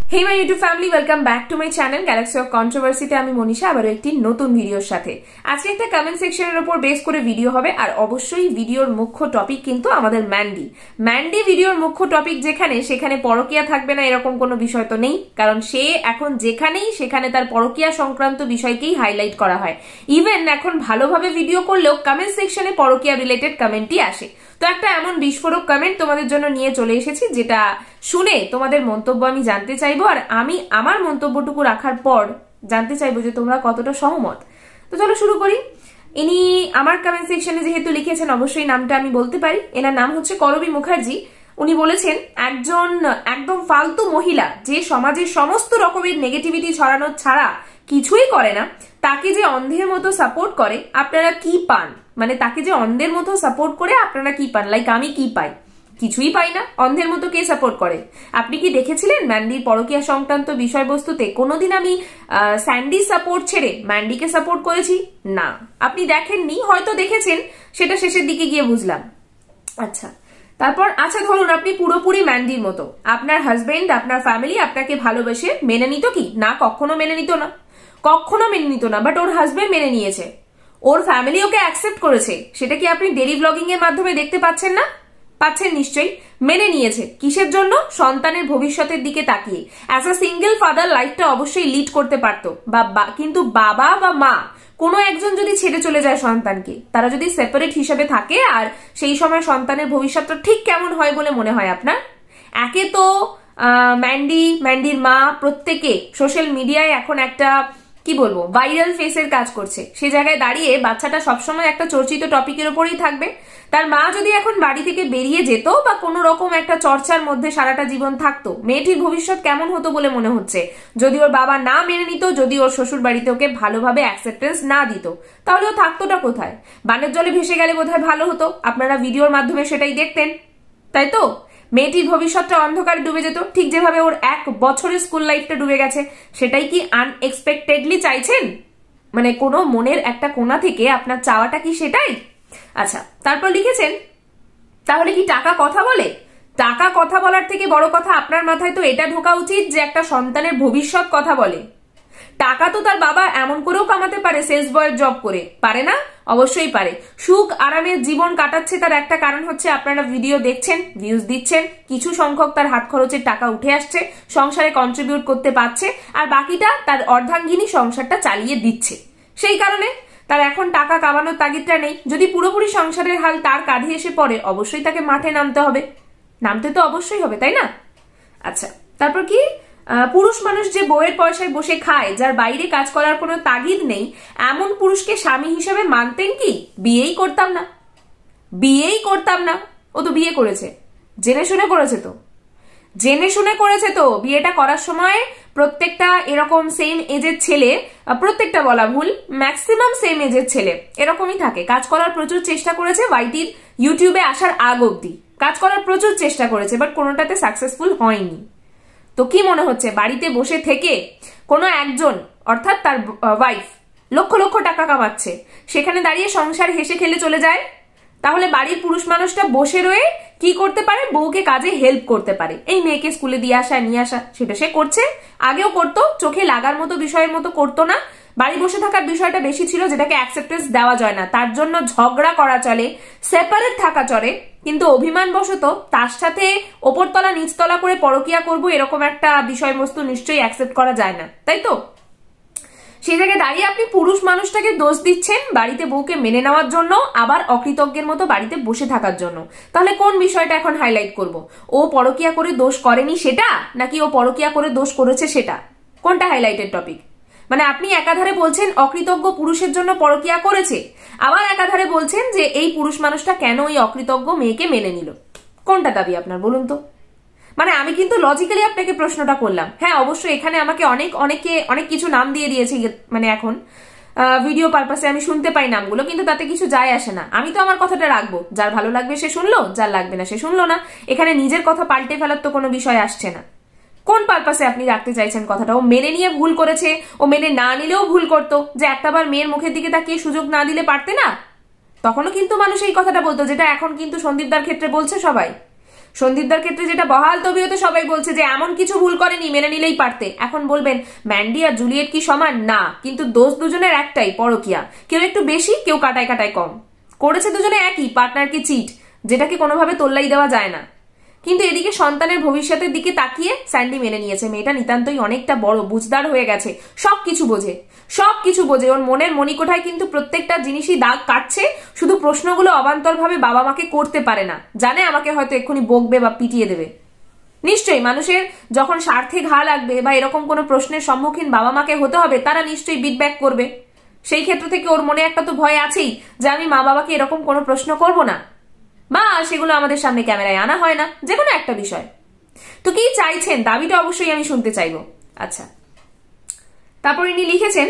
Hey my YouTube family, welcome back to my channel Galaxy of Controversy তে আমি মনীষা আবারো একটি নতুন ভিডিওর সাথে। আজকে একটা কমেন্ট সেকশনের উপর বেস করে ভিডিও হবে আর অবশ্যই ভিডিওর মুখ্য টপিক কিন্তু আমাদের ম্যান্ডি ভিডিওর মুখ্য টপিক যেখানে সেখানে পরকীয়া থাকবে না এরকম কোনো বিষয় তো নেই, কারণ সে এখন যেখানেই সেখানে তার পরকীয়া সংক্রান্ত বিষয়কেই হাইলাইট করা হয়। ইভেন এখন ভালোভাবে ভিডিও করলেও কমেন্ট সেকশনে পরকীয়া রিলেটেড কমেন্টই আসে। তো একটা এমন বিস্ফোরক কমেন্ট তোমাদের জন্য নিয়ে চলে এসেছি যেটা শুনে তোমাদের মন্তব্য আমি জানতে চাইবো, আর আমি আমার মন্তব্যটুকু রাখার পর জানতে চাইবো যে তোমরা কতটা সহমত। তো চলো শুরু করি। ইনি আমার কমেন্ট সেকশনে যেহেতু লিখেছেন অবশ্যই নামটা আমি বলতে পারি। এনার নাম হচ্ছে করবী মুখার্জি। উনি বলেছেন একজন একদম ফালতু মহিলা যে সমাজের সমস্ত রকমের নেগেটিভিটি ছড়ানো ছাড়া কিছুই করে না, তাকে যে অন্ধের মতো সাপোর্ট করে আপনারা কি পান? মানে তাকে যে অন্ধের মতো সাপোর্ট করে আপনারা কি পান? লাইক আমি কি পাই? কিছুই পাই না। অন্ধের মতো কে সাপোর্ট করে? আপনি কি দেখেছিলেন ম্যান্ডির পরকীয়া সংক্রান্ত বিষয়বস্তুতে কোনোদিন আমি স্যান্ডির সাপোর্ট ছেড়ে ম্যান্ডিকে সাপোর্ট করেছি? না, আপনি দেখেননি, হয়তো দেখেছেন, সেটা শেষের দিকে গিয়ে বুঝলাম। আচ্ছা, তারপর আচ্ছা ধরুন আপনি পুরোপুরি ম্যান্ডির মতো, আপনার হাজবেন্ড আপনার ফ্যামিলি আপনাকে ভালোবেসে মেনে নিত কি? না, কখনো মেনে নিত না, কখনো মেনে নিত না। বাট ওর হাজবেন্ড মেনে নিয়েছে, ওর ফ্যামিলি ওকে অ্যাকসেপ্ট করেছে। সেটা কি আপনি ডেইলি ব্লগিং এর মাধ্যমে দেখতে পাচ্ছেন না? পাচ্ছেন নিশ্চয়ই। মেনে নিয়েছে কিসের জন্য? সন্তানের ভবিষ্যতের দিকে তাকিয়ে। অ্যাজ আ সিঙ্গেল ফাদার লাইফটা অবশ্যই লিড করতে পারতো, কিন্তু বাবা বা মা কোনো একজন যদি ছেড়ে চলে যায় সন্তানকে, তারা যদি সেপারেট হিসেবে থাকে, আর সেই সময় সন্তানের ভবিষ্যৎটা ঠিক কেমন হয় বলে মনে হয় আপনার? একে তো ম্যান্ডির মা প্রত্যেকে সোশ্যাল মিডিয়ায় এখন একটা কি বলবো ভাইরাল ফেসের কাজ করছে। সে জায়গায় দাঁড়িয়ে বাচ্চাটা সবসময় একটা চর্চিত টপিকের উপরেই থাকবে। তার মা যদি এখন বাড়ি থেকে বেরিয়ে যেত বা কোনো রকম একটা চর্চার মধ্যে সারাটা জীবন থাকতো, মেয়েটির ভবিষ্যৎ কেমন হতো বলে মনে হচ্ছে? যদি ওর বাবা না মেনে নিত, যদি ওর শ্বশুর বাড়িতে ওকে ভালোভাবে অ্যাকসেপ্টেন্স না দিত, তাহলে ও থাকতোটা কোথায়? বানের জলে ভেসে গেলে বোধহয় ভালো হতো। আপনারা ভিডিওর মাধ্যমে সেটাই দেখতেন, তাই তো? মেয়েটির ভবিষ্যৎটা অন্ধকারে ডুবে যেত, ঠিক যেভাবে ওর 1 বছরের স্কুল লাইফটা ডুবে গেছে। সেটাই কি আনএক্সপেক্টেডলি চাইছেন? মানে কোনো মনের একটা কোণা থেকে আপনার চাওয়াটা কি সেটাই? আচ্ছা, তারপর লিখেছেন তাহলে কি টাকা কথা বলে? টাকা কথা বলার থেকে বড় কথা আপনার মাথায় তো এটা ঢোকা উচিত যে একটা সন্তানের ভবিষ্যৎ কথা বলে। টাকা তো তার বাবা এমন করেও কামাতে পারে, সেলস বয়ের জব করে, পারে না? অবশ্যই পারে। সুখ আরামের জীবন কাটাচ্ছে, তার একটা কারণ হচ্ছে আপনারা ভিডিও দেখছেন, ভিউজ দিচ্ছেন, কিছু সংখ্যক তার হাত খরচের টাকা উঠে আসছে, সংসারে কন্ট্রিবিউট করতে পারছে, আর বাকিটা তার অর্ধাঙ্গিনী সংসারটা চালিয়ে দিচ্ছে। সেই কারণে তার এখন টাকা কামানোর তাগিদটা নেই। যদি পুরোপুরি সংসারের হাল তার কাঁধে এসে পড়ে, অবশ্যই তাকে মাঠে নামতে হবে, নামতে তো অবশ্যই হবে, তাই না? আচ্ছা, তারপর কি পুরুষ মানুষ যে বউয়ের পয়সায় বসে খায়, যার বাইরে কাজ করার কোনো তাগিদ নেই, এমন পুরুষকে স্বামী হিসেবে মানতেন কি? বিয়েই করতাম না। ও তো বিয়ে করেছে, জেনে শুনে করেছে তো। বিয়েটা করার সময় প্রত্যেকটা এরকম সেম এজের ছেলে, প্রত্যেকটা বলা ভুল, ম্যাক্সিমাম সেম এজের ছেলে এরকমই থাকে। কাজ করার প্রচুর চেষ্টা করেছে, ওয়াইটির ইউটিউবে আসার আগ অব্দি কাজ করার প্রচুর চেষ্টা করেছে, বাট কোনোটাতে সাকসেসফুল হয়নি। তো কি মনে হচ্ছে বাড়িতে বসে থেকে কোনো একজন, অর্থাৎ তার ওয়াইফ লক্ষ লক্ষ টাকা কামাচ্ছে, সেখানে দাঁড়িয়ে সংসার হেসে খেলে চলে যায়? তাহলে বাড়ির পুরুষ মানুষটা বসে রয়ে কি করতে পারে? বউকে কাজে হেল্প করতে পারে। এই মেয়েকে স্কুলে দিয়ে আসা নিয়ে আসা, সেটা সে করছে, আগেও করতো, চোখে লাগার মতো বিষয়ের মতো করতো না। বাড়ি বসে থাকার বিষয়টা বেশি ছিল, যেটাকে অ্যাকসেপ্টেন্স দেওয়া যায় না, তার জন্য ঝগড়া করা চলে, সেপারেট থাকা চলে, কিন্তু অভিমানবশত তার সাথে ওপরতলা নিচতলা করে পরকীয়া করবো এরকম একটা বিষয়বস্তু নিশ্চয়ই অ্যাকসেপ্ট করা যায় না, তাই তো? সেই জায়গায় দাঁড়িয়ে আপনি পুরুষ মানুষটাকে দোষ দিচ্ছেন বাড়িতে বউকে মেনে নেওয়ার জন্য, আবার অকৃতজ্ঞের মতো বাড়িতে বসে থাকার জন্য। তাহলে কোন বিষয়টা এখন হাইলাইট করব? ও পরকীয়া করে দোষ করেনি সেটা, নাকি ও পরকীয়া করে দোষ করেছে সেটা? কোনটা হাইলাইটেড টপিক? মানে আপনি একাধারে বলছেন অকৃতজ্ঞ পুরুষের জন্য পরকীয়া করেছে, আবার একাধারে বলছেন যে এই পুরুষ মানুষটা কেন ওই অকৃতজ্ঞ মেয়েকে মেনে নিল। কোনটা দাবি আপনার বলুন তো? মানে আমি কিন্তু লজিক্যালি আপনাকে প্রশ্নটা করলাম। হ্যাঁ, অবশ্যই এখানে আমাকে অনেক কিছু নাম দিয়ে দিয়েছে, মানে এখন ভিডিও পারপাসে আমি শুনতে পাই নামগুলো, কিন্তু তাতে কিছু যায় আসে না। আমি তো আমার কথাটা রাখবো, যার ভালো লাগবে সে শুনলো, যার লাগবে না সে শুনলো না। এখানে নিজের কথা পাল্টে ফেলার তো কোনো বিষয় আসছে না। কোন পারপাসে আপনি রাখতে চাইছেন কথাটা? ও মেনে নিয়ে ভুল করেছে, ও মেনে না নিলেও ভুল করতো, যে একটাবার মেয়ের মুখের দিকে তাকিয়ে সুযোগ না দিলে পারতে না? তখনও কিন্তু মানুষ এই কথাটা বলতো, যেটা এখন কিন্তু সন্দীপদার ক্ষেত্রে বলছে সবাই। সন্দীপদার ক্ষেত্রে যেটা বহাল তবিয়তে সবাই বলছে যে এমন কিছু ভুল করেনি, মেনে নিলেই পারতে। এখন বলবেন ম্যান্ডি আর জুলিয়েট কি সমান? না, কিন্তু দোষ দুজনের একটাই, পরকিয়া। কেউ একটু বেশি, কেউ কাটায় কাটায় কম। করেছে দুজনে একই, পার্টনারকে চিট, যেটাকে কোনোভাবে তোল্লাই দেওয়া যায় না। কিন্তু এদিকে সন্তানের ভবিষ্যতের দিকে তাকিয়ে স্যান্ডি মেনে নিয়েছে। মেয়েটা নিতান্তই অনেকটা বড়, বুঝদার হয়ে গেছে, সবকিছু বোঝে, সবকিছু বোঝে। ওর মনের মণিকোঠায় কিন্তু প্রত্যেকটা জিনিসই দাগ কাটছে, শুধু প্রশ্নগুলো অবান্তর ভাবে বাবা মাকে করতে পারে না। জানে আমাকে হয়তো এক্ষুনি বকবে বা পিটিয়ে দেবে। নিশ্চয়ই মানুষের যখন স্বার্থে ঘা লাগবে বা এরকম কোনো প্রশ্নের সম্মুখীন বাবা মাকে হতে হবে, তারা নিশ্চয়ই বিটব্যাক করবে। সেই ক্ষেত্র থেকে ওর মনে একটা তো ভয় আছেই যে আমি মা বাবাকে এরকম কোনো প্রশ্ন করব না, বা সেগুলো আমাদের সামনে ক্যামেরায় আনা হয় না, যে কোনো একটা বিষয়। তো কি চাইছেন, দাবিটা অবশ্যই আমি শুনতে চাইবো। আচ্ছা, তারপর ইনি লিখেছেন,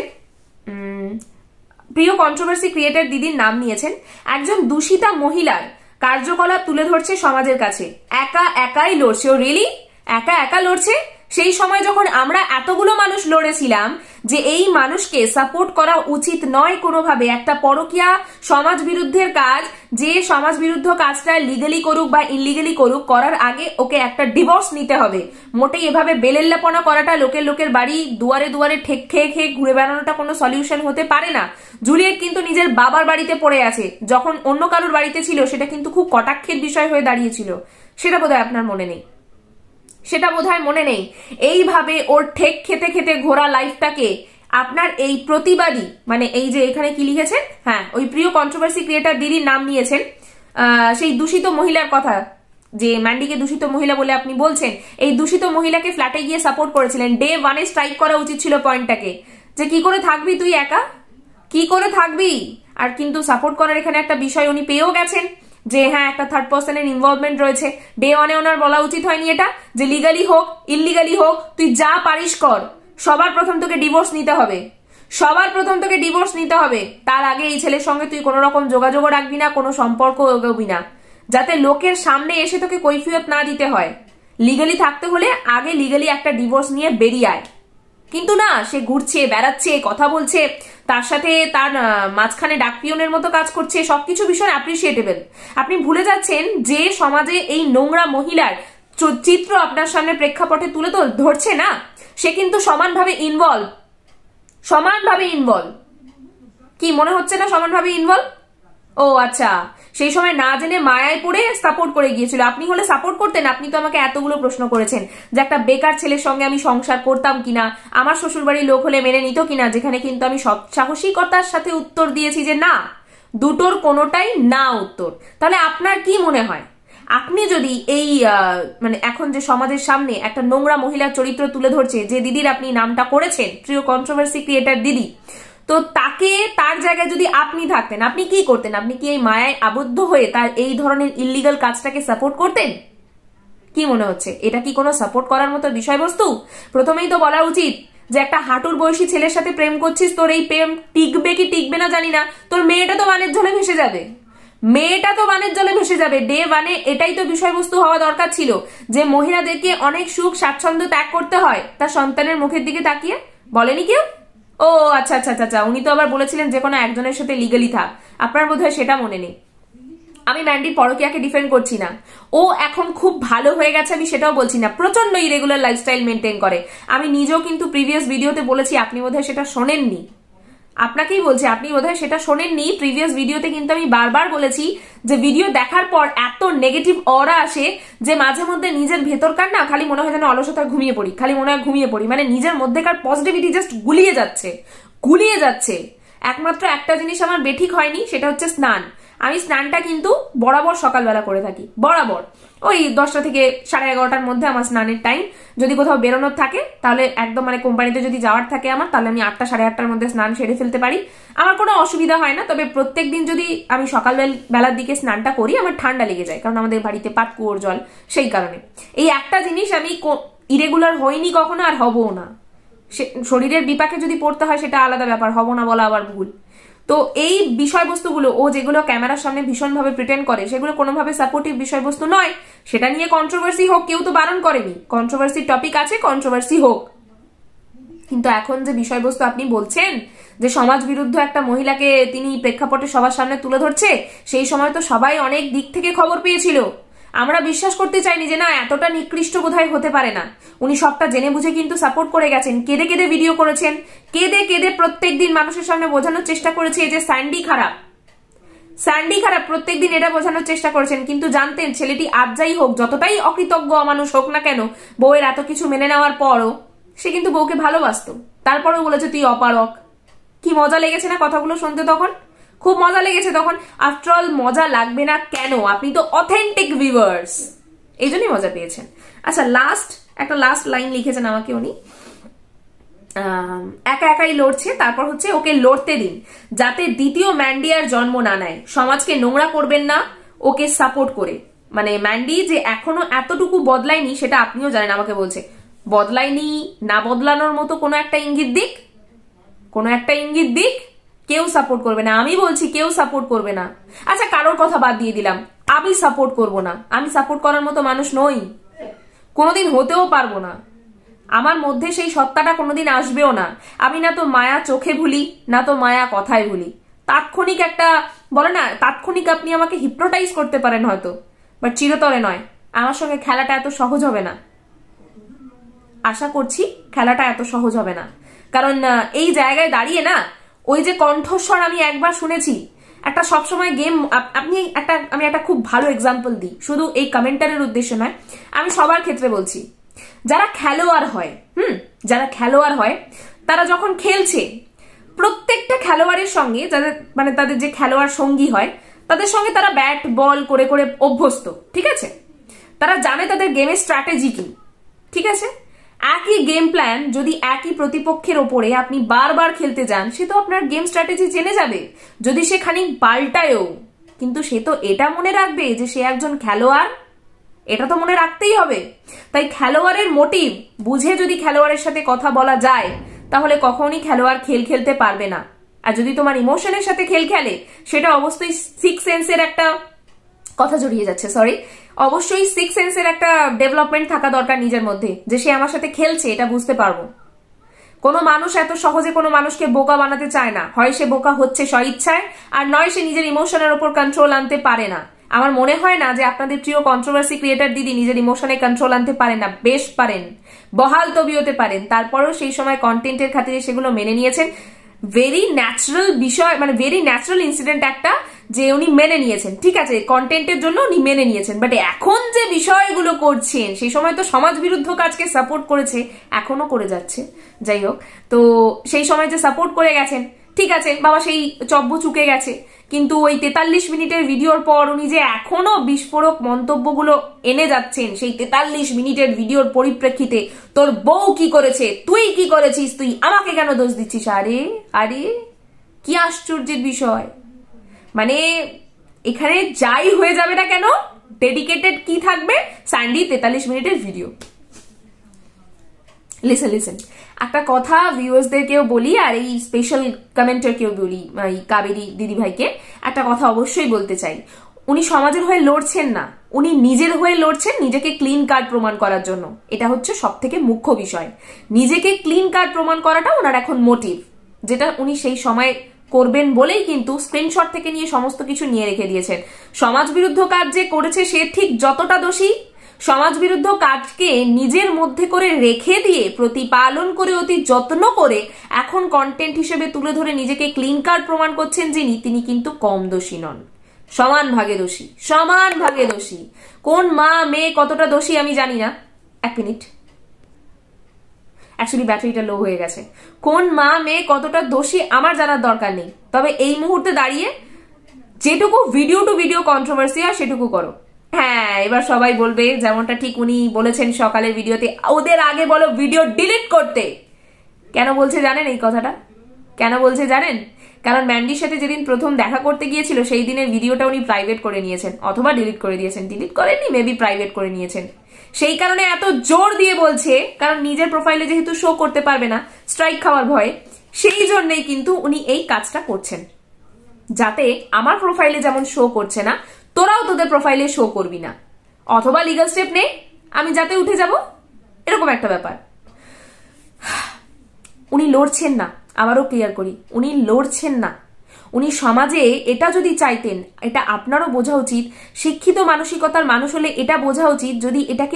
প্রিয় কন্ট্রোভার্সি ক্রিয়েটর দিদির নাম নিয়েছেন, একজন দূষিতা মহিলার কার্যকলাপ তুলে ধরছে সমাজের কাছে। একা একাই লড়ছে, ও রিয়েলি একা একা লড়ছে? সেই সময় যখন আমরা এতগুলো মানুষ লড়েছিলাম যে এই মানুষকে সাপোর্ট করা উচিত নয় কোনোভাবে, একটা পরকীয়া সমাজ বিরুদ্ধের কাজ, যে সমাজ বিরুদ্ধ কাজটা লিগালি করুক বা ইনলিগালি করুক, করার আগে ওকে একটা ডিভোর্স নিতে হবে। মোটেই এভাবে বেলেল্লাপনা করাটা, লোকের বাড়ি দুয়ারে দুয়ারে ঠেক খেয়ে খেয়ে ঘুরে বেড়ানোটা কোনো সলিউশন হতে পারে না। জুলিয়েট কিন্তু নিজের বাবার বাড়িতে পড়ে আছে, যখন অন্য কারোর বাড়িতে ছিল সেটা কিন্তু খুব কটাক্ষের বিষয় হয়ে দাঁড়িয়েছিল। সেটা বোধহয় আপনার মনে নেই, সেটা বোধহয় মনে নেই। এইভাবে ওর ঠেক খেতে খেতে ঘোরা লাইফটাকে আপনার এই প্রতিবাদী, মানে এই যে এখানে কি লিখেছেন, হ্যাঁ ওই প্রিয় কন্ট্রোভার্সি ক্রিয়েটর দিদির নাম নিয়েছেন, সেই দূষিত মহিলার কথা, যে ম্যান্ডিকে দূষিত মহিলা বলে আপনি বলছেন, এই দূষিত মহিলাকে ফ্ল্যাটে গিয়ে সাপোর্ট করেছিলেন। ডে 1 স্ট্রাইক করা উচিত ছিল পয়েন্টটাকে, যে কি করে থাকবি তুই একা, কি করে থাকবি। আর কিন্তু সাপোর্ট করার এখানে একটা বিষয় উনি পেয়েও গেছেন, যে হ্যাঁ একটা থার্ড পার্সনের ইনভলভমেন্ট রয়েছে। ডে 1 ওনার বলা উচিত হয়নি এটা, যে লিগালি হোক ইললিগালি হোক তুই যা পারিস কর, সবার প্রথম তোকে ডিভোর্স নিতে হবে, সবার প্রথম তোকে ডিভোর্স নিতে হবে। তার আগে এই ছেলের সঙ্গে তুই কোনো রকম যোগাযোগ রাখবি না, কোনো সম্পর্ক এগোবি না, যাতে লোকের সামনে এসে তোকে কৈফিয়ত না দিতে হয়। লিগালি থাকতে হলে আগে লিগালি একটা ডিভোর্স নিয়ে বেরিয়ে আয়। কিন্তু না, সে ঘুরছে বেড়াচ্ছে, কথা বলছে, তার সাথে তার মাঝখানে ডাকপিয়নের মতো কাজ করছে, সবকিছু ভীষণ অ্যাপ্রিসিয়েটেবল। আপনি ভুলে যাচ্ছেন যে সমাজে এই নোংরা মহিলার চিত্র আপনার সামনে প্রেক্ষাপটে তুলে ধরছে না, সে কিন্তু সমানভাবে ইনভলভ, সমানভাবে ইনভলভ। কি মনে হচ্ছে না সমানভাবে ইনভলভ? ও আচ্ছা, সেই সময় না জেনে মায়ায় পড়ে সাপোর্ট করে গিয়েছিল। আপনি হলে সাপোর্ট করতেন? আপনি তো আমাকে এতগুলো প্রশ্ন করেছেন যে একটা বেকার ছেলের সঙ্গে আমি সংসার করতাম কিনা, আমার শ্বশুরবাড়ির লোক হলে মেনে নিত কিনা, যেখানে কিন্তু আমি সব সাহসিকতার সাথে উত্তর দিয়েছি যে না, দুটোর কোনোটাই না উত্তর। তাহলে আপনার কি মনে হয়, আপনি যদি এই মানে এখন যে সমাজের সামনে একটা নোংরা মহিলার চরিত্র তুলে ধরছে, যে দিদির আপনি নামটা করেছেন প্রিয় কন্ট্রোভার্সি ক্রিয়েটর দিদি, তো তাকে তার জায়গায় যদি আপনি থাকতেন, আপনি কি করতেন? আপনি কি এই মায়ায় আবদ্ধ হয়ে তার এই ধরনের ইললিগাল কাজটাকে সাপোর্ট করতেন? কি মনে হচ্ছে, এটা কি কোনো সাপোর্ট করার মতো বিষয়বস্তু? প্রথমেই তো বলা উচিত যে একটা হাঁটুর বয়সী ছেলের সাথে প্রেম করছিস, তোর এই প্রেম টিকবে কি টিকবে না জানি না, তোর মেয়েটা তো বানের জলে ভেসে যাবে, মেয়েটা তো বানের জলে ভেসে যাবে। ডে 1 এটাই তো বিষয়বস্তু হওয়া দরকার ছিল, যে মহিলাদেরকে অনেক সুখ স্বাচ্ছন্দ্য ত্যাগ করতে হয় তার সন্তানের মুখের দিকে তাকিয়ে। বলেনি কেউ? ও আচ্ছা আচ্ছা আচ্ছা, উনি তো আবার বলেছিলেন যে কোনো একজনের সাথে লিগালি থাক, আপনার বোধহয় সেটা মনে নেই। আমি ম্যান্ডির পরকীয়াকে ডিফেন্ড করছি না, ও এখন খুব ভালো হয়ে গেছে আমি সেটাও বলছি না, প্রচন্ড ইরেগুলার লাইফস্টাইল মেনটেন করে। আমি নিজেও কিন্তু প্রিভিয়াস ভিডিওতে বলেছি, আপনি বোধহয় সেটা শোনেননি, আপনাকেই বলছি আপনি বোধহয় সেটা শোনেননি। প্রিভিয়াস ভিডিওতে কিন্তু আমি বারবার বলেছি যে ভিডিও দেখার পর এত নেগেটিভ অরা আসে যে মাঝে মধ্যে নিজের ভেতরকার না খালি মনে হয় যেন অলসতা ঘুমিয়ে পড়ি, খালি মনে হয় ঘুমিয়ে পড়ি, মানে নিজের মধ্যেকার পজিটিভিটি জাস্ট গুলিয়ে যাচ্ছে, গুলিয়ে যাচ্ছে। একমাত্র একটা জিনিস আমার বেঠিক হয়নি, সেটা হচ্ছে স্নান। আমি স্নানটা কিন্তু বরাবর সকালবেলা করে থাকি, বরাবর ওই 10টা থেকে 11:30টার মধ্যে আমার স্নানের টাইম। যদি কোথাও বেরোনোর থাকে তাহলে একদম মানে কোম্পানিতে যদি যাওয়ার থাকে আমার, তাহলে আমি 8টা 8:30টার মধ্যে স্নান সেরে ফেলতে পারি, আমার কোনো অসুবিধা হয় না। তবে প্রত্যেকদিন যদি আমি সকালবেলার দিকে স্নানটা করি আমার ঠান্ডা লেগে যায়, কারণ আমাদের বাড়িতে পাতকুয়োর জল, সেই কারণে। এই একটা জিনিস আমি ইরেগুলার হইনি কখনো, আর হবও না। শরীরের বিপাকে যদি পড়তে হয় সেটা আলাদা ব্যাপার, হব না বলা আবার ভুল। তো এই বিষয়বস্তুগুলো ও যেগুলো ক্যামেরার সামনে ভীষণভাবে প্রিটেন্ড করে, সেগুলো কোনোভাবে সাপোর্টিভ বিষয়বস্তু নয়। সেটা নিয়ে কন্ট্রোভার্সি হোক, কেউ তো বারণ করেনি, কন্ট্রোভার্সির টপিক আছে, কন্ট্রোভার্সি হোক। কিন্তু এখন যে বিষয়বস্তু আপনি বলছেন যে সমাজ বিরুদ্ধ একটা মহিলাকে তিনি প্রেক্ষাপটে সবার সামনে তুলে ধরছে, সেই সময় তো সবাই অনেক দিক থেকে খবর পেয়েছিল। আমরা বিশ্বাস করতে চাইনি যে না এতটা নিকৃষ্ট বোধহয় হতে পারে না। উনি সবটা জেনে বুঝে কিন্তু সাপোর্ট করে গেছেন, কেঁদে কেঁদে ভিডিও করেছেন, কেঁদে কেঁদে প্রত্যেকদিন মানুষের সামনে বোঝানোর চেষ্টা করেছে যে স্যান্ডি খারাপ, স্যান্ডি খারাপ, প্রত্যেকদিন এটা বোঝানোর চেষ্টা করেছেন। কিন্তু জানতেন ছেলেটি আজ যাই হোক, যতটাই অকৃতজ্ঞ অমানুষ হোক না কেন, বউয়ের এত কিছু মেনে নেওয়ার পরও সে কিন্তু বউকে ভালোবাসতো। তারপরেও বলেছে তুই অপারক। কি মজা লেগেছে না কথাগুলো শুনতে তখন? খুব মজা লেগেছে তখন। আফটার অল মজা লাগবে না কেন? আপনি তো অথেন্টিক ভিউয়ার্স, এই জন্যই মজা পেয়েছেন। আচ্ছা, একটা লাস্ট লাইন লিখেছেন আমাকে উনি, একা একাই লড়ছে, তারপর হচ্ছে ওকে লড়তে দিন যাতে দ্বিতীয় ম্যান্ডি আর জন্ম না নেয়। সমাজকে নোংরা করবেন না ওকে সাপোর্ট করে। মানে ম্যান্ডি যে এখনো এতটুকু বদলায়নি সেটা আপনিও জানেন, আমাকে বলছে বদলায়নি, না বদলানোর মতো কোনো একটা ইঙ্গিত দিক, কোনো একটা ইঙ্গিত দিক। কেউ সাপোর্ট করবে না, আমি বলছি কেউ সাপোর্ট করবে না। আচ্ছা, কারোর কথা বাদ দিয়ে দিলাম, আমি সাপোর্ট করব না। আমি সাপোর্ট করার মতো মানুষ নই, কোনোদিন হতেও পারবো না। আমার মধ্যে সেই সত্তাটা কোনোদিন আসবেও না। আমি না তো মায়া চোখে ভুলি, না তো মায়া কথায় ভুলি। তাৎক্ষণিক একটা বলে না, তাৎক্ষণিক আপনি আমাকে হিপনোটাইজ করতে পারেন হয়তো, বাট চিরতরে নয়। আমার সঙ্গে খেলাটা এত সহজ হবে না, আশা করছি খেলাটা এত সহজ হবে না। কারণ এই জায়গায় দাঁড়িয়ে না ওই যে কণ্ঠস্বর আমি একবার শুনেছি, একটা সবসময় গেম, আমি একটা খুব ভালো এক্সাম্পল দিই, শুধু এই কমেন্টারের উদ্দেশ্যে নয়, আমি সবার ক্ষেত্রে বলছি। যারা খেলোয়াড় হয়, যারা খেলোয়াড় হয় তারা যখন খেলছে, প্রত্যেকটা খেলোয়াড়ের সঙ্গে যাদের মানে তাদের যে খেলোয়াড় সঙ্গী হয় তাদের সঙ্গে তারা ব্যাট বল করে করে অভ্যস্ত, ঠিক আছে? তারা জানে তাদের গেমের স্ট্র্যাটেজি কি, ঠিক আছে? একই গেম প্ল্যান যদি একই প্রতিপক্ষের ওপরে আপনি বারবার খেলতে যান, সে তো আপনার গেম স্ট্র্যাটেজি জেনে যাবে। যদি সে খানিক পাল্টায়ও, কিন্তু সে তো এটা মনে রাখবে যে সে একজন খেলোয়াড়, এটা তো মনে রাখতেই হবে। তাই খেলোয়াড়ের মোটিভ বুঝে যদি খেলোয়াড়ের সাথে কথা বলা যায়, তাহলে কখনই খেলোয়াড় খেল খেলতে পারবে না। আর যদি তোমার ইমোশনের সাথে খেল খেলে, সেটা অবশ্যই সিক্স সেন্সের একটা কথা জড়িয়ে যাচ্ছে, সরি, অবশ্যই সিক্স সেন্সের একটা ডেভেলপমেন্ট থাকা দরকার নিজের মধ্যে, যে সে আমার সাথে খেলছে এটা বুঝতে পারবো। কোনো মানুষ এত সহজে কোনো মানুষকে বোকা বানাতে চায় না। হয় সে বোকা হচ্ছে স্বইচ্ছায়, আর নয় সে নিজের ইমোশনের উপর কন্ট্রোল আনতে পারে না। আমার মনে হয় না যে আপনাদের প্রিয় কন্ট্রোভার্সি ক্রিয়েটর দিদি নিজের ইমোশনে কন্ট্রোল আনতে পারেন না। বেশ পারেন, বহাল তবিয়তে পারেন, তারপরেও সেই সময় কন্টেন্টের খাতিরে সেগুলো মেনে নিয়েছেন। ভেরি ন্যাচারাল বিষয়, মানে ভেরি ন্যাচারাল ইনসিডেন্ট একটা, যে উনি মেনে নিয়েছেন, ঠিক আছে, কন্টেন্টের জন্য উনি মেনে নিয়েছেন। বাট এখন যে বিষয়গুলো করছেন, সেই সময় তো সমাজ বিরুদ্ধ কাজকে সাপোর্ট করেছে, এখনো করে যাচ্ছে। যাই হোক, তো সেই সময় যে সাপোর্ট করে গেছেন, ঠিক আছে বাবা, সেই চব্য চুকে গেছে। কিন্তু ওই 43 মিনিটের ভিডিওর পর উনি যে এখনো বিস্ফোরক মন্তব্যগুলো এনে যাচ্ছেন, সেই 43 মিনিটের ভিডিওর পরিপ্রেক্ষিতে তোর বউ কি করেছে, তুই কি করেছিস, তুই আমাকে কেন দোষ দিচ্ছিস, আরে আরে কি আশ্চর্যের বিষয়। মানে এখানে যাই হয়ে যাবে না কেন, ডেডিকেটেড কি থাকবে, স্যান্ডি 43 মিনিটের ভিডিও। লিসেন, একটা কথা ভিউয়ার্সদেরকেও বলি, আর এই স্পেশাল কমেন্টারকেও বলি, এই কাবেরী দিদি ভাইকে একটা কথা অবশ্যই বলতে চাই। উনি সমাজের হয়ে লড়ছেন না, উনি নিজের হয়ে লড়ছেন, নিজেকে ক্লিন কার্ড প্রমাণ করার জন্য। এটা হচ্ছে সব থেকে মুখ্য বিষয়। নিজেকে ক্লিন কার্ড প্রমাণ করাটা ওনার এখন মোটিভ, যেটা উনি সেই সময় করবেন বলেই কিন্তু স্ক্রিনশট থেকে নিয়ে সমস্ত কিছু নিয়ে রেখে দিয়েছেন। সমাজ বিরুদ্ধ কাজ যে করেছে সে ঠিক যতটা দোষী, সমাজ বিরুদ্ধ কাজকে নিজের মধ্যে করে রেখে দিয়ে প্রতিপালন করে অতি যত্ন করে এখন কন্টেন্ট হিসেবে তুলে ধরে নিজেকে ক্লিন কার্ড প্রমাণ করছেন যিনি, তিনি কিন্তু কম দোষী নন, সমান ভাগে দোষী, সমান ভাগে দোষী। কোন মা মেয়ে কতটা দোষী আমি জানি না। এক মিনিট, অ্যাকচুয়ালি ব্যাটারিটা লো হয়ে গেছে। কোন মা মেয়ে কতটা দোষী আমার জানার দরকার নেই, তবে এই মুহূর্তে দাঁড়িয়ে যেটুকু ভিডিও টু ভিডিও কন্ট্রোভার্সি হয় সেটুকু করো। হ্যাঁ, এবার সবাই বলবে যেমনটা ঠিক উনি বলেছেন সকালের ভিডিওতে, ওদের আগে বলো ভিডিও ডিলিট করতে। কেন বলছে জানেন এই কথাটা? কেন বলছে জানেন? কারণ ম্যান্ডির সাথে যেদিন প্রথম দেখা করতে গিয়েছিল সেই দিনের ভিডিওটা উনি প্রাইভেট করে নিয়েছেন, অথবা ডিলিট করে দিয়েছেন। ডিলিট করেননি, মেবি প্রাইভেট করে নিয়েছেন। সেই কারণে এত জোর দিয়ে বলছে, কারণ নিজের প্রোফাইলে যেহেতু শো করতে পারবে না স্ট্রাইক খাওয়ার ভয়ে, সেই জন্যই কিন্তু উনি এই কাজটা করছেন, যাতে আমার প্রোফাইলে যেমন শো করছে না, তোরাও তোদের প্রোফাইলে শো করবি না, অথবা লিগাল স্টেপ নেই, আমি যাতে উঠে যাব, এরকম একটা ব্যাপার। উনি লড়ছেন না, আবারও ক্লিয়ার করি, উনি লড়ছেন না, উনি সমাজে এটা যদি চাইতেন, এটা আপনারও বোঝা উচিত, শিক্ষিত মানসিকতার মানুষ হলে এটা বোঝা উচিত, যদি এটাকে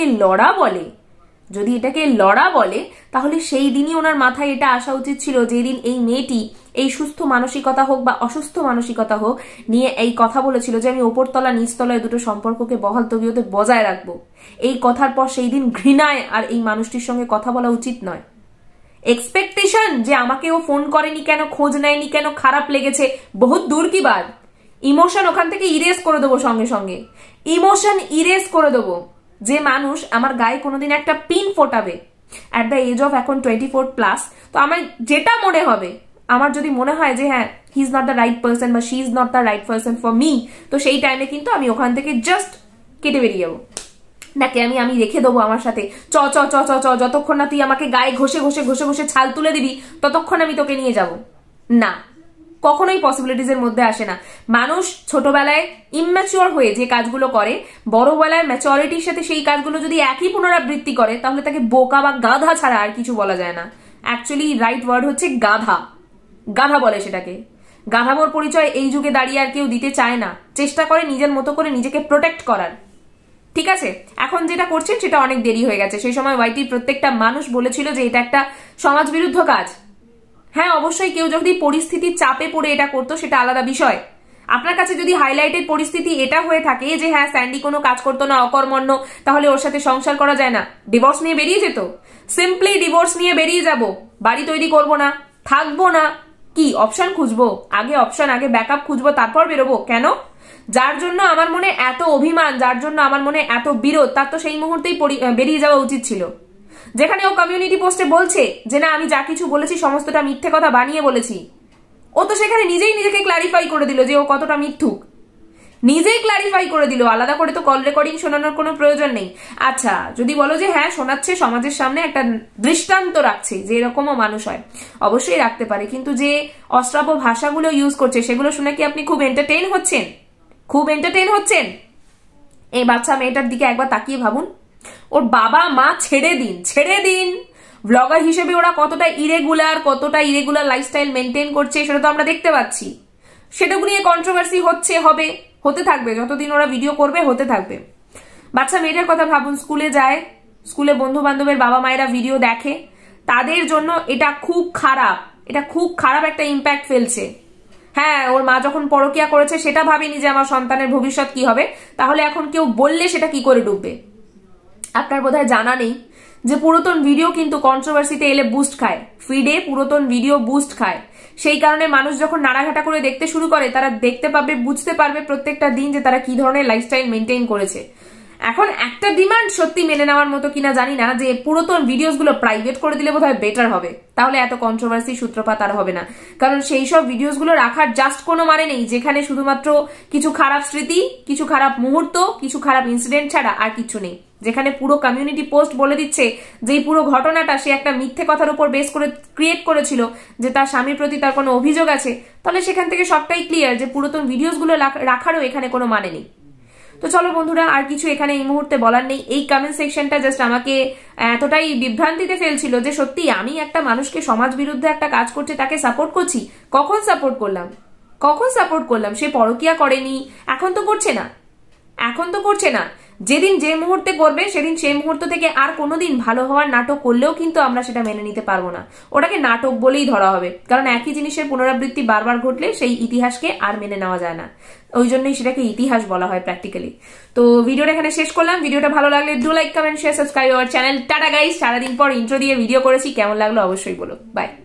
লড়া বলে তাহলে সেই দিনই ওনার মাথায় এটা আসা উচিত ছিল, যেদিন এই মেয়েটি এই সুস্থ মানসিকতা হোক বা অসুস্থ মানসিকতা হোক নিয়ে এই কথা বলেছিল যে আমি ওপরতলা নিচতলায় দুটো সম্পর্ককে বহাল তবিয়তে বজায় রাখবো, এই কথার পর সেই দিন ঘৃণায় আর এই মানুষটির সঙ্গে কথা বলা উচিত নয়। এক্সপেকটেশন যে আমাকে ও ফোন করেনি কেন, খোঁজ নেয়নি কেন, খারাপ লেগেছে, বহুত দূর কি বাদ। ইমোশন ওখান থেকে ইরেজ করে দেবো, সঙ্গে সঙ্গে ইমোশন ইরেজ করে দেবো। যে মানুষ আমার গায়ে কোনোদিন একটা পিন ফোটাবে অ্যাট দ্য এজ অফ এখন 24+, তো আমার যেটা মনে হবে, আমার যদি মনে হয় যে হ্যাঁ he is not the right person বা she is not the right person for me, তো সেই টাইমে কিন্তু আমি ওখান থেকে জাস্ট কেটে বেরিয়ে যাবো। নাকি আমি রেখে দেবো আমার সাথে, চ চ চ চ চ যতক্ষণ না তুই আমাকে গায়ে ঘষে ঘষে ঘষে ঘষে ছাল তুলে দিবি ততক্ষণ আমি তোকে নিয়ে যাব না, কখনোই পসিবিলিটিস এর মধ্যে আসে না। মানুষ ছোটবেলায় ইম্যাচিওর হয়ে যে কাজগুলো করে, বড়বেলায় ম্যাচুরিটির সাথে সেই কাজগুলো যদি একই পুনরাবৃত্তি করে তাহলে তাকে বোকা বা গাধা ছাড়া আর কিছু বলা যায় না। অ্যাকচুয়ালি রাইট ওয়ার্ড হচ্ছে গাধা বলে সেটাকে। গাধামোর পরিচয় এই যুগে দাঁড়িয়ে আর কেউ দিতে চায় না, চেষ্টা করে নিজের মতো করে নিজেকে প্রোটেক্ট করার। ঠিক আছে, এখন যেটা করছেন সেটা অনেক দেরি হয়ে গেছে। সেই সময় ওয়াইটির প্রত্যেকটা মানুষ বলেছিল যে এটা একটা সমাজ বিরুদ্ধ কাজ। হ্যাঁ অবশ্যই কেউ যদি পরিস্থিতির চাপে পড়ে এটা করতো সেটা আলাদা বিষয়। আপনার কাছে যদি হাইলাইটেড পরিস্থিতি এটা হয়ে থাকে যে হ্যাঁ স্যান্ডি কোনো কাজ করতো না, অকর্মণ্য, তাহলে ওর সাথে সংসার করা যায় না, ডিভোর্স নিয়ে বেরিয়ে যেত। সিম্পলি ডিভোর্স নিয়ে বেরিয়ে যাব, বাড়ি তৈরি করব না, থাকবো না, কি অপশন খুঁজবো, আগে ব্যাকআপ খুঁজবো, তারপর বেরোবো। কেন? যার জন্য আমার মনে এত অভিমান, যার জন্য আমার মনে এত বিরোধ, তার তো সেই মুহূর্তেই বেরিয়ে যাওয়া উচিত ছিল। যেখানে ও কমিউনিটি পোস্টে বলছে যে না আমি যা কিছু বলেছি সমস্তটা মিথ্যে কথা বানিয়ে বলেছি, ও তো সেখানে নিজেই নিজেকে ক্লারিফাই করে দিল যে ও কতটা মিথ্যুক, নিজেই ক্লারিফাই করে দিল। আলাদা করে তো কল রেকর্ডিং শোনানোর কোনো প্রয়োজন নেই। আচ্ছা যদি বলো যে হ্যাঁ শোনাচ্ছে, সমাজের সামনে একটা দৃষ্টান্ত রাখছে যে এরকমও মানুষ হয়, অবশ্যই রাখতে পারে, কিন্তু যে অশ্রাব্য ভাষাগুলো ইউজ করছে সেগুলো শুনে কি আপনি খুব এন্টারটেইন হচ্ছেন? এই বাচ্চা মেয়েটার দিকে একবার তাকিয়ে ভাবুন, ওর বাবা মা ছেড়ে দিন ব্লগার হিসেবে ওরা কতটা ইরেগুলার লাইফস্টাইল মেনটেন করছে সেটা তো আমরা দেখতে পাচ্ছি। সেটা নিয়ে কন্ট্রোভার্সি হতে থাকবে, যতদিন ওরা ভিডিও করবে হতে থাকবে। বাচ্চা মেয়েটার কথা ভাবুন, স্কুলে বন্ধু বান্ধবের বাবা মায়েরা ভিডিও দেখে, তাদের জন্য এটা খুব খারাপ একটা ইম্প্যাক্ট ফেলছে। হ্যাঁ ওর মা যখন পরকিয়া করেছে সেটা ভাবেনি যে আমার সন্তানের ভবিষ্যৎ কি হবে, তাহলে এখন কেউ বললে সেটা কি করে ডুববে। আপনার বোধহয় জানা নেই যে পুরাতন ভিডিও কিন্তু কন্ট্রোভার্সিতে এলে বুস্ট খায়, ফিডে পুরাতন ভিডিও বুস্ট খায়। সেই কারণে মানুষ যখন নাড়াঘাটা করে দেখতে শুরু করে তারা দেখতে পাবে, বুঝতে পারবে প্রত্যেকটা দিন যে তারা কি ধরনের লাইফস্টাইল মেনটেন করেছে। এখন একটা ডিমান্ড সত্যি মেনে নেওয়ার মতো কিনা জানি না, যে পুরাতন ভিডিওস গুলো প্রাইভেট করে দিলে বোধহয় বেটার হবে, তাহলে এত কন্ট্রোভার্সি সূত্রপাত আর হবে না। কারণ সেই সব ভিডিওস গুলো রাখার জাস্ট কোনো মানে নেই যেখানে শুধুমাত্র কিছু খারাপ স্মৃতি, কিছু খারাপ মুহূর্ত, কিছু খারাপ ইনসিডেন্ট ছাড়া আর কিছু নেই। যেখানে পুরো কমিউনিটি পোস্ট বলে দিচ্ছে যে এই পুরো ঘটনাটা সে একটা মিথ্যে কথার উপর বেস করে ক্রিয়েট করেছিল, যে তার স্বামীর প্রতি তার কোনো অভিযোগ আছে, তাহলে সেখান থেকে সবটাই ক্লিয়ার যে পুরাতন ভিডিওস গুলো রাখারও এখানে কোনো মানে নেই। তো চলো বন্ধুরা, আর কিছু এখানে এই মুহূর্তে বলার নেই। এই কমেন্ট সেকশনটা জাস্ট আমাকে এতটাই বিভ্রান্তিতে ফেলছিল যে সত্যি আমি একটা মানুষকে সমাজ বিরুদ্ধে একটা কাজ করছে তাকে সাপোর্ট করছি। কখন সাপোর্ট করলাম? সে পরকিয়া করেনি, এখন তো করছে না। যেদিন যে মুহূর্তে করবে সেদিন সেই মুহূর্ত থেকে আর কোনোদিন ভালো হওয়ার নাটক করলেও কিন্তু আমরা সেটা মেনে নিতে পারবো না, ওটাকে নাটক বলেই ধরা হবে। কারণ একই জিনিসের পুনরাবৃত্তি বারবার ঘটলে সেই ইতিহাসকে আর মেনে নেওয়া যায় না, ওই জন্যই সেটাকে ইতিহাস বলা হয় প্র্যাকটিক্যালি। তো ভিডিওটা এখানে শেষ করলাম। ভিডিওটা ভালো লাগলে do like, comment, share, subscribe our channel. Tata guys, সারাদিন পর ইন্ট্রো দিয়ে ভিডিও করেছি, কেমন লাগলো অবশ্যই বলো। বাই।